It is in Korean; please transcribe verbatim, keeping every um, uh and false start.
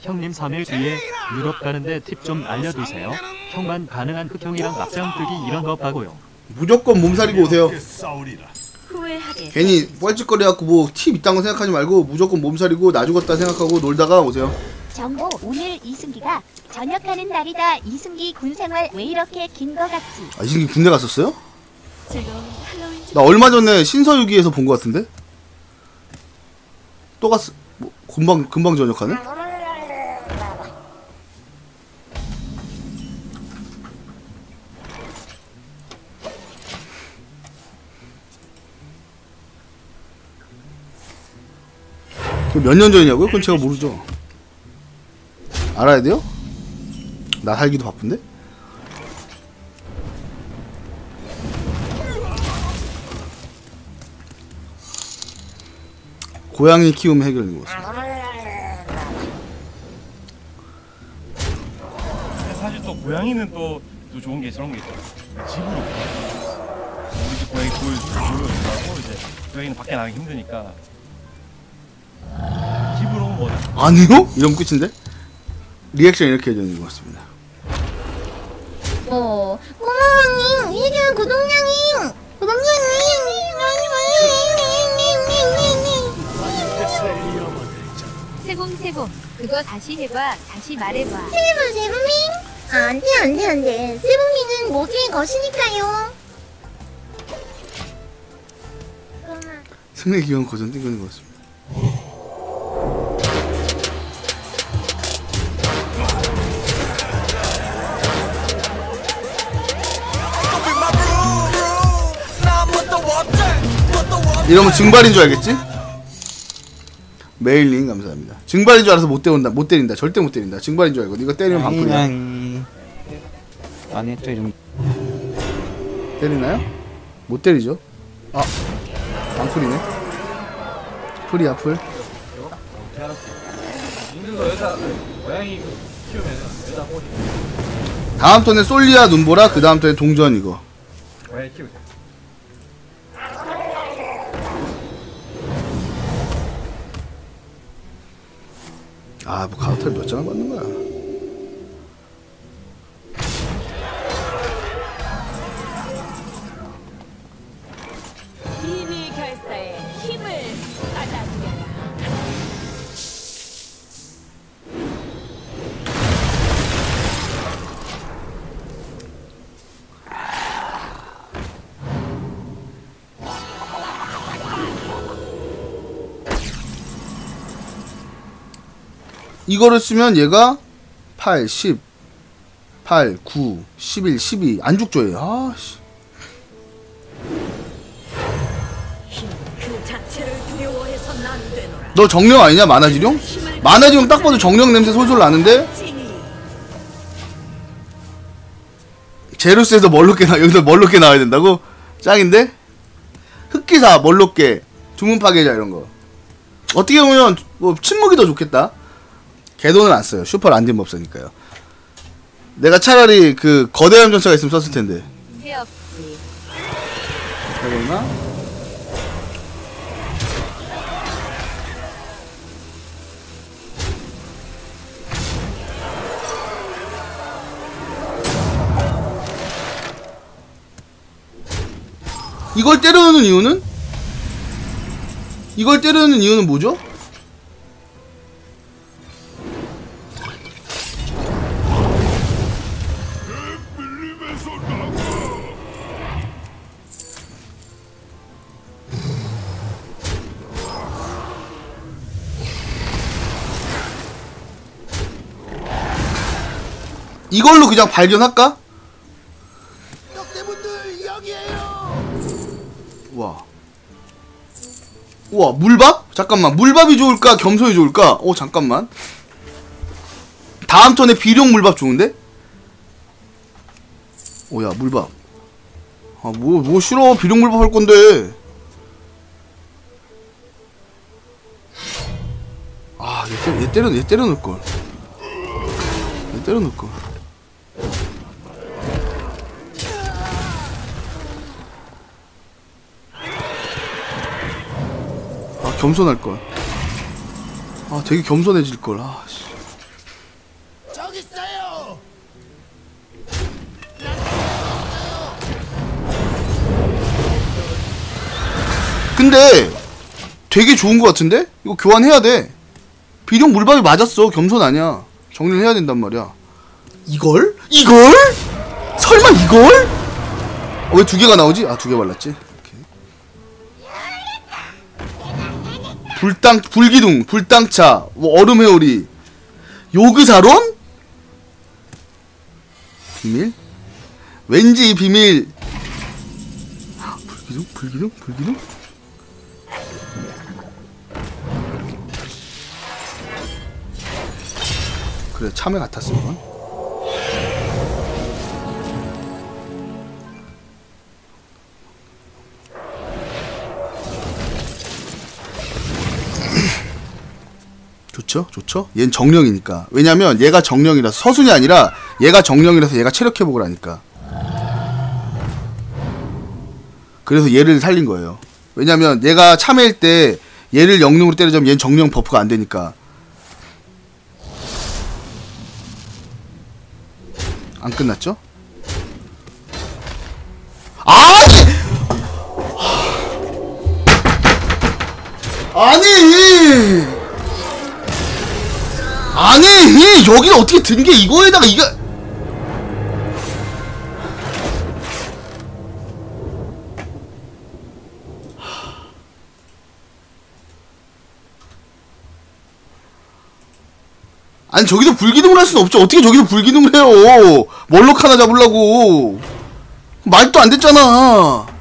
형님 삼 일 뒤에 유럽 가는데 팁 좀 알려주세요. 형만 가능한 흑형이랑 막장 뜨기 이런 거 봐고요. 무조건 몸살이고 오세요. 후회하게. 괜히 뻘짓거려갖고 뭐 팁 있다는 거 생각하지 말고 무조건 몸살이고 나 죽었다 생각하고 놀다가 오세요. 정보 오늘 이승기가 전역하는 날이다. 이승기 군생활 왜 이렇게 긴 거 같지? 아 이승기 군대 갔었어요? 지금 할로윈 나 얼마 전에 신서유기에서 본 거 같은데? 또 갔어? 뭐 금방 금방 전역하네? 몇 년 전이냐고요? 그건 제가 모르죠. 알아야 돼요? 나 살기도 바쁜데? 고양이 키우면 해결되는 것 같습니다. 사실 또 고양이는 또, 또 좋은 게 저런 게 있어요. 집으로 우리 집 고양이 돌 돌고 이제 고양이는 밖에 나가기 힘드니까 집으로 뭐 아니요? 이러면 끝인데? 리액션 이렇게 해야 되는 것 같습니다. 어, 고마워님, 해결 구독량님, 구독량님, 세봉세봉 그거 다시 해봐. 다시 말해봐. 세븐 세븐밍? 안돼 안돼 안돼. 세븐밍은 모두의 것이니까요. 승리 기원 고전 땡기는 것 같습니다. 이러면 증발인 줄 알겠지? 메일링 감사합니다. 증발인 줄 알아서 못 때린다. 못 때린다. 절대 못 때린다. 증발인 줄 알고. 이거 때리면 방풀이야. 아니 또 이런 때리나요? 못 때리죠. 아, 방풀이네. 풀이야 풀. 다음 턴에 솔리아 눈보라. 그 다음 턴에 동전 이거. 고양이 키우세요. 아, 뭐 카운터를 몇 장을 받는 거야? 비밀 결사에 힘을 받아들여라. 이거를 쓰면 얘가 팔, 십, 팔, 구, 십일, 십이 안 죽죠 얘. 아 씨. 그 자체를 두려워해서는 안 되노라. 너 정령 아니냐 만화지룡? 만화지룡 딱 봐도 정령 냄새 솔솔 나는데 제루스에서 멀롭게 나 여기서 멀롭게 나와야 된다고? 짱인데? 흑기사 멀롭게 주문 파괴자 이런 거. 어떻게 보면 뭐 침묵이 더 좋겠다. 개돈을 안 써요. 슈퍼 란딘 법사니까요. 내가 차라리 그 거대한 전차가 있으면 썼을 텐데. 해없지. 해볼나? 이걸 때려놓는 이유는? 이걸 때려놓는 이유는 뭐죠? 이걸로 그냥 발견할까? 떡대분들 여기에요. 우와. 우와 물밥? 잠깐만 물밥이 좋을까 겸손이 좋을까? 어 잠깐만. 다음 턴에 비룡 물밥 좋은데? 오야 물밥. 아 뭐 뭐 싫어 비룡 물밥 할 건데. 아 얘 때려 얘 때려 얘 때려 놓을 걸. 얘 때려 놓을 걸. 겸손할걸. 아 되게 겸손해질걸. 아 씨. 근데 되게 좋은 것 같은데? 이거 교환해야 돼. 비룡 물밥이 맞았어. 겸손 아니야. 정리를 해야 된단 말이야. 이걸? 이걸? 설마 이걸? 어, 왜 두 개가 나오지? 아, 두 개 발랐지. 오케이. 불땅, 불기둥, 불땅차, 뭐 얼음 회오리, 요그사론? 비밀? 왠지 이 비밀. 불기둥, 불기둥, 불기둥? 그래, 참외 같았어, 이건. 좋죠? 좋죠? 얜 정령이니까. 왜냐면 얘가 정령이라서, 서순이 아니라 얘가 정령이라서 얘가 체력 회복을 하니까. 그래서 얘를 살린 거예요. 왜냐면 얘가 참외일 때 얘를 영능으로 때리자면 얘는 정령 버프가 안 되니까. 안 끝났죠? 아니! 아니! 아니! 여기는 어떻게 든 게 이거에다가 이거 아니 저기서 불기둥을 할 수는 없죠. 어떻게 저기서 불기둥을 해요. 멀록 하나 잡으려고. 말도 안 됐잖아.